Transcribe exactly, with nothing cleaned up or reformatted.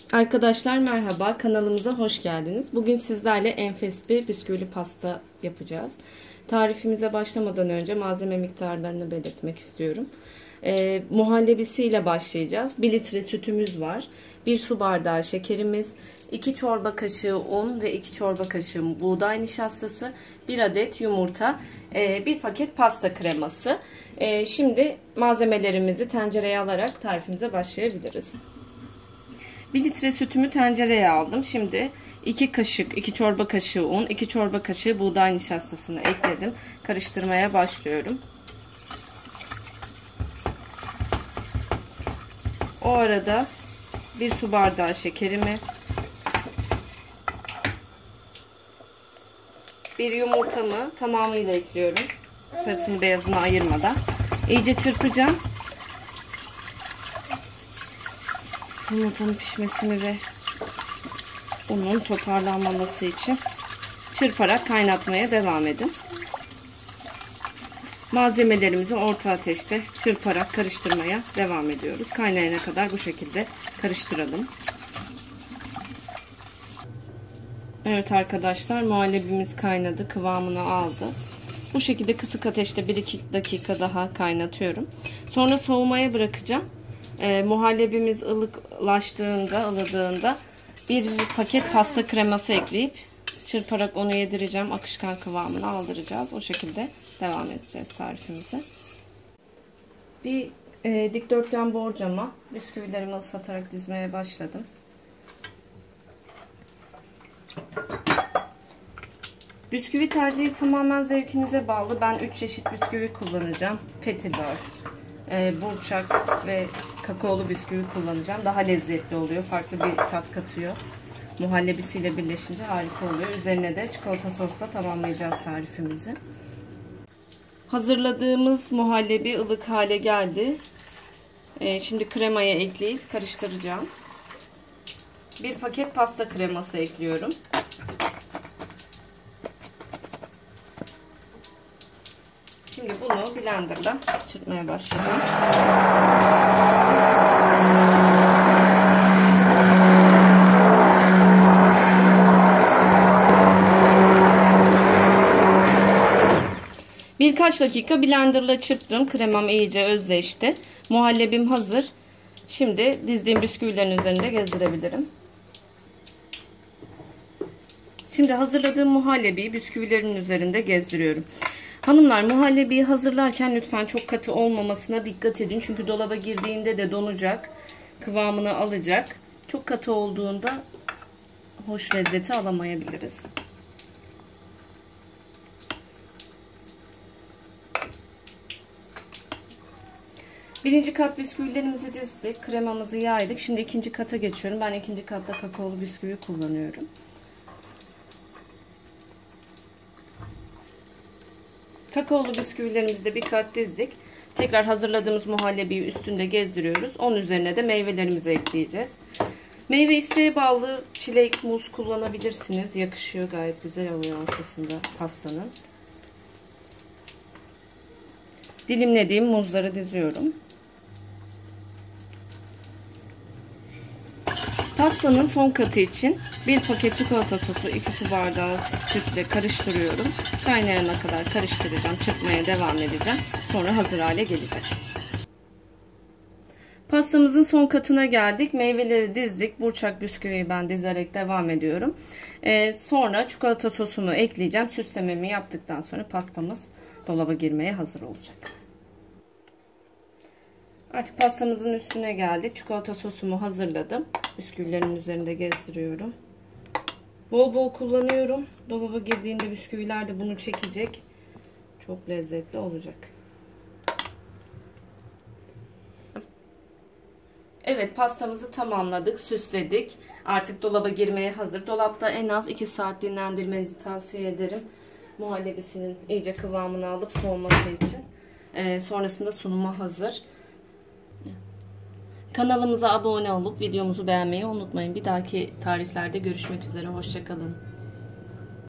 Arkadaşlar merhaba, kanalımıza hoş geldiniz. Bugün sizlerle enfes bir bisküvili pasta yapacağız. Tarifimize başlamadan önce malzeme miktarlarını belirtmek istiyorum. Ee, muhallebisiyle başlayacağız. bir litre sütümüz var. bir su bardağı şekerimiz, iki çorba kaşığı un ve iki çorba kaşığı buğday nişastası, bir adet yumurta, bir paket pasta kreması. Şimdi malzemelerimizi tencereye alarak tarifimize başlayabiliriz. bir litre sütümü tencereye aldım. Şimdi iki kaşık, iki çorba kaşığı un, iki çorba kaşığı buğday nişastasını ekledim. Karıştırmaya başlıyorum. O arada bir su bardağı şekerimi, bir yumurtamı tamamıyla ekliyorum. Sarısını beyazını ayırmadan. İyice çırpacağım. Yumurtanın pişmesini ve unun toparlanmaması için çırparak kaynatmaya devam edin. Malzemelerimizi orta ateşte çırparak karıştırmaya devam ediyoruz. Kaynayana kadar bu şekilde karıştıralım. Evet arkadaşlar, muhallebimiz kaynadı, kıvamını aldı. Bu şekilde kısık ateşte bir iki dakika daha kaynatıyorum. Sonra soğumaya bırakacağım. E, muhallebimiz ılıklaştığında, ılıdığında bir paket pasta kreması ekleyip çırparak onu yedireceğim. Akışkan kıvamını aldıracağız. O şekilde devam edeceğiz tarifimize. Bir e, dikdörtgen borcama bisküvilerimi ıslatarak dizmeye başladım. Bisküvi tercihi tamamen zevkinize bağlı. Ben üç çeşit bisküvi kullanacağım. Petibör, e, burçak ve kakaolu bisküvi kullanacağım. Daha lezzetli oluyor. Farklı bir tat katıyor. Muhallebisiyle birleşince harika oluyor. Üzerine de çikolata sosla tamamlayacağız tarifimizi. Hazırladığımız muhallebi ılık hale geldi. E, şimdi kremayı ekleyip karıştıracağım. Bir paket pasta kreması ekliyorum. Şimdi bunu blenderla çırpmaya başlayalım. Birkaç dakika blenderla çırptım. Kremam iyice özleşti. Muhallebim hazır. Şimdi dizdiğim bisküvilerin üzerinde gezdirebilirim. Şimdi hazırladığım muhallebiyi bisküvilerin üzerinde gezdiriyorum. Hanımlar, muhallebiyi hazırlarken lütfen çok katı olmamasına dikkat edin. Çünkü dolaba girdiğinde de donacak. Kıvamını alacak. Çok katı olduğunda hoş lezzeti alamayabiliriz. Birinci kat bisküvilerimizi dizdik. Kremamızı yaydık. Şimdi ikinci kata geçiyorum. Ben ikinci katta kakaolu bisküvi kullanıyorum. Kakaolu bisküvilerimizi de bir kat dizdik. Tekrar hazırladığımız muhallebiyi üstünde gezdiriyoruz. Onun üzerine de meyvelerimizi ekleyeceğiz. Meyve isteğe bağlı çilek, muz kullanabilirsiniz. Yakışıyor, gayet güzel oluyor ortasında pastanın. Dilimlediğim muzları diziyorum. Pastanın son katı için bir paket çikolata sosu, iki su bardağı sütle karıştırıyorum. Kaynayana kadar karıştıracağım. Çırpmaya devam edeceğim. Sonra hazır hale gelecek. Pastamızın son katına geldik. Meyveleri dizdik. Burçak bisküviyi ben dizerek devam ediyorum. Ee, sonra çikolata sosumu ekleyeceğim. Süslememi yaptıktan sonra pastamız dolaba girmeye hazır olacak. Artık pastamızın üstüne geldik. Çikolata sosumu hazırladım. Bisküvilerin üzerinde gezdiriyorum. Bol bol kullanıyorum. Dolaba girdiğinde bisküviler de bunu çekecek. Çok lezzetli olacak. Evet, pastamızı tamamladık, süsledik. Artık dolaba girmeye hazır. Dolapta en az iki saat dinlendirmenizi tavsiye ederim. Muhallebisinin iyice kıvamını alıp soğuması için. Ee, sonrasında sunuma hazır. Kanalımıza abone olup videomuzu beğenmeyi unutmayın. Bir dahaki tariflerde görüşmek üzere. Hoşça kalın.